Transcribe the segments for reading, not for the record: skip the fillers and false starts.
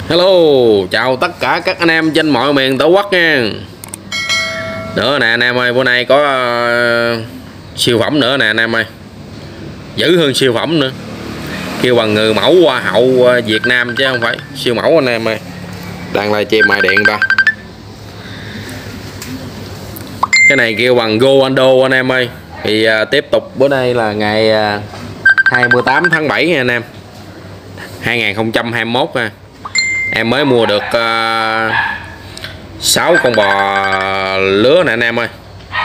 Hello, chào tất cả các anh em trên mọi miền tổ quốc nha. Nữa nè anh em ơi, bữa nay có siêu phẩm nữa nè anh em ơi. Dữ hơn siêu phẩm nữa. Kêu bằng người mẫu hoa hậu Việt Nam chứ không phải siêu mẫu anh em ơi. Đang livestream mài điện ta. Cái này kêu bằng Goando anh em ơi. Thì tiếp tục bữa nay là ngày 28 tháng 7 nha anh em. 2021 nha. Em mới mua được 6 con bò lứa nè anh em ơi.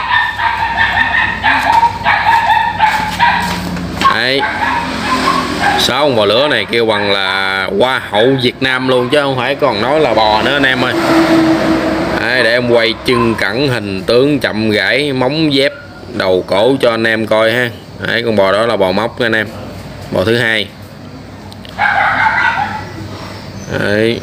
Đấy, 6 con bò lứa này kêu bằng là hoa hậu Việt Nam luôn chứ không phải còn nói là bò nữa anh em ơi. Đấy, để em quay chân cẳng hình tướng chậm gãy móng dép đầu cổ cho anh em coi ha. Đấy, con bò đó là bò móc nha anh em, bò thứ hai. Đấy,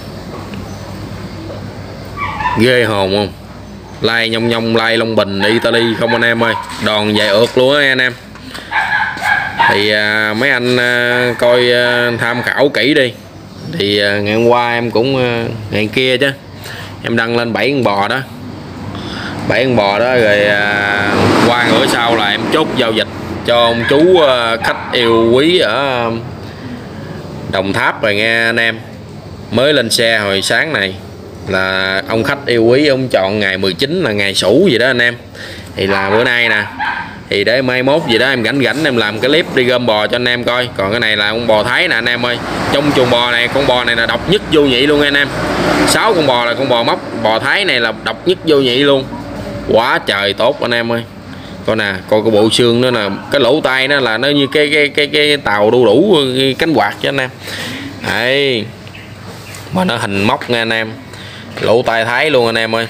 ghê hồn không, lai nhông nhông, lai Long Bình Italy không anh em ơi, đòn dài ượt luôn á anh em. Thì mấy anh coi tham khảo kỹ đi. Thì ngày hôm qua em cũng ngày kia chứ em đăng lên 7 con bò đó, 7 con bò đó rồi qua bữa sau là em chốt giao dịch cho ông chú khách yêu quý ở Đồng Tháp rồi nghe anh em. Mới lên xe hồi sáng này là ông khách yêu quý ông chọn ngày 19 là ngày Sửu gì đó anh em. Thì là bữa nay nè, thì để mai mốt gì đó em rảnh em làm cái clip đi gom bò cho anh em coi. Còn cái này là con bò Thái nè anh em ơi. Trong chuồng bò này con bò này là độc nhất vô nhị luôn anh em. 6 con bò là con bò móc, bò Thái này là độc nhất vô nhị luôn. Quá trời tốt anh em ơi. Coi nè, coi cái bộ xương đó nè, cái lỗ tai nó là nó như cái tàu đu đủ cánh quạt cho anh em. Đấy, mà nó hình móc nha anh em, lỗ tai Thái luôn anh em ơi,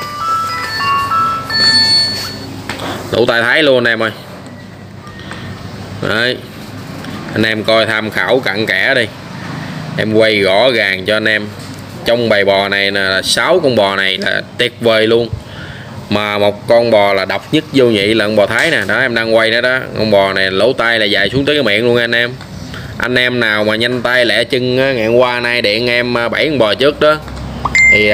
lỗ tai Thái luôn anh em ơi. Đấy, anh em coi tham khảo cặn kẽ đi, em quay rõ ràng cho anh em. Trong bầy bò này là 6 con bò này là tuyệt vời luôn, mà một con bò là độc nhất vô nhị là con bò Thái nè. Đó em đang quay đó đó, con bò này lỗ tai là dài xuống tới cái miệng luôn anh em. Anh em nào mà nhanh tay lẹ chân ngày hôm qua nay điện em 7 con bò trước đó thì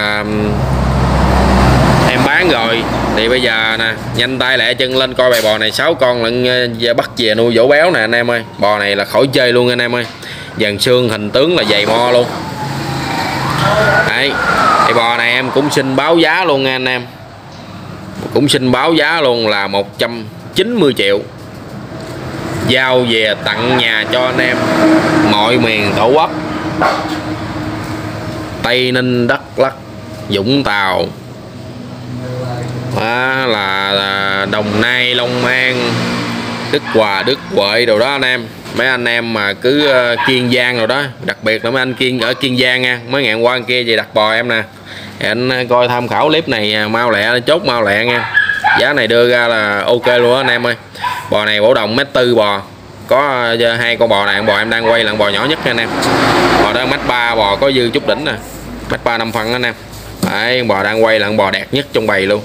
em bán rồi, thì bây giờ nè nhanh tay lẹ chân lên coi bầy bò này 6 con lận bắt về nuôi dỗ béo nè anh em ơi. Bò này là khỏi chơi luôn anh em ơi, dàn xương hình tướng là dày mo luôn. Đấy, thì bò này em cũng xin báo giá luôn nha anh em, cũng xin báo giá luôn là 190 triệu, giao về tặng nhà cho anh em mọi miền tổ quốc, Tây Ninh, Đắk Lắk, Vũng Tàu, là Đồng Nai, Long An, Đức Hòa, Đức Huệ đồ đó anh em. Mấy anh em mà cứ Kiên Giang rồi đó, đặc biệt là mấy anh ở Kiên Giang nha, mấy ngàn qua kia về đặt bò em nè. Thì anh coi tham khảo clip này mau lẹ, chốt mau lẹ nha. Giá này đưa ra là ok luôn anh em ơi. Bò này bổ đồng 1m4 bò, có 2 con bò này, bò em đang quay là bò nhỏ nhất nha anh em. Bò đó 1m3 bò có dư chút đỉnh nè, 1m3 5 phân anh em. Đấy, bò đang quay là bò đẹp nhất trong bầy luôn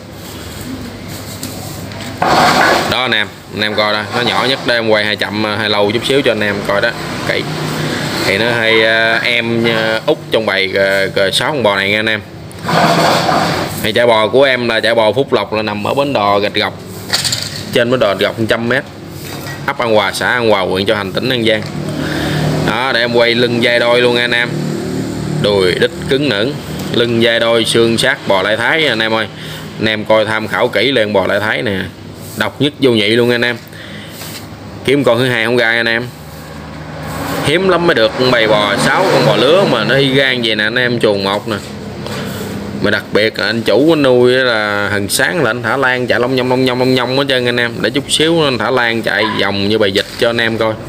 đó anh em coi đó, nó nhỏ nhất đó. Em quay 2 chậm 2 lâu chút xíu cho anh em coi đó kỹ. Thì nó hay em út trong bầy 6 con bò này nha anh em. Thì trại bò của em là trại bò Phúc Lộc, là nằm ở bến đò Gạch Gọc, trên bến đò Gạch Gọc 100m, ấp An Hòa, xã An Hòa, huyện Châu Thành, tỉnh An Giang. Đó, để em quay lưng dai đôi luôn nha anh em, đùi đít cứng nửng, lưng dai đôi xương sát bò Lai Thái anh em ơi. Anh em coi tham khảo kỹ lên bò Lai Thái nè, độc nhất vô nhị luôn anh em. Kiếm con thứ hai không ra anh em, hiếm lắm mới được bầy bò 6 con bò lứa mà nó y gan vậy nè anh em, chuồng một nè. Mà đặc biệt là anh chủ nuôi là hằng sáng là anh thả lan chạy long nhông hết trơn anh em, để chút xíu anh thả lan chạy vòng như bầy vịt cho anh em coi.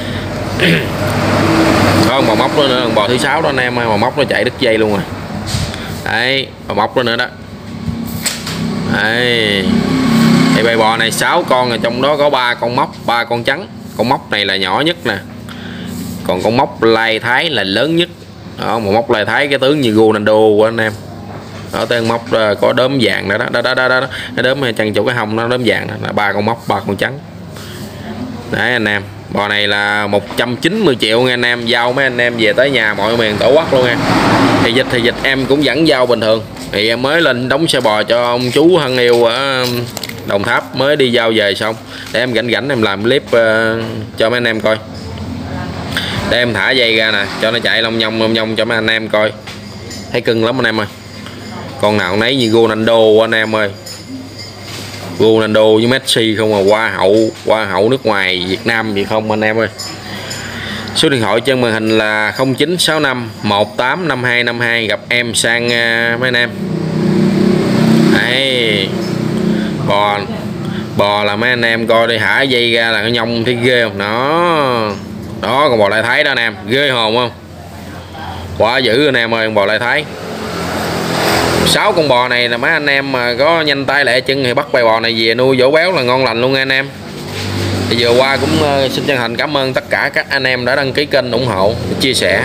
Có bò móc đó nữa, bò thứ 6 đó anh em ơi, bò móc nó chạy đứt dây luôn rồi. Đấy, bò móc đó nữa đó. Đấy, thì bầy bò này 6 con, rồi trong đó có 3 con móc, 3 con trắng. Con móc này là nhỏ nhất nè, còn con móc Lai Thái là lớn nhất đó. Một móc Lai Thái cái tướng như Ronaldo của anh em đó, tên móc có đốm vàng đó đó, nó đốm chân chỗ cái hông nó đốm vàng đó, là 3 con móc, 3 con trắng đấy anh em. Bò này là 190 triệu nha anh em, giao mấy anh em về tới nhà mọi miền tổ quốc luôn nha. Thì dịch em cũng vẫn giao bình thường. Thì em mới lên đóng xe bò cho ông chú thân yêu ở Đồng Tháp, mới đi giao về xong, để em rảnh em làm clip cho mấy anh em coi. Để em thả dây ra nè, cho nó chạy long nhông cho mấy anh em coi. Thấy cưng lắm anh em ơi. Con nào nấy như Ronaldo anh em ơi. Ronaldo với Messi không à, hoa hậu nước ngoài Việt Nam gì không anh em ơi. Số điện thoại trên màn hình là 0965 185252, gặp em sang mấy anh em. Đấy, bò là mấy anh em coi đi, thả dây ra là nó nhông thấy ghê không đó. Đó, con bò Lai Thái đó anh em, ghê hồn không, quá dữ anh em ơi. Con bò Lai Thái 6 con bò này là mấy anh em mà có nhanh tay lẹ chân thì bắt bài bò này về nuôi dỗ béo là ngon lành luôn nha anh em. Thì vừa qua cũng xin chân thành cảm ơn tất cả các anh em đã đăng ký kênh, ủng hộ, chia sẻ.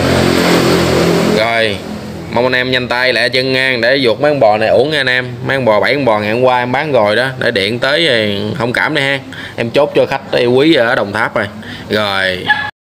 Rồi mong anh em nhanh tay lẹ chân ngang để vuột mấy con bò này uổng nha anh em. Mấy con bò 7 con bò ngày hôm qua em bán rồi đó, để điện tới thì thông cảm đi ha, em chốt cho khách yêu quý ở Đồng Tháp rồi.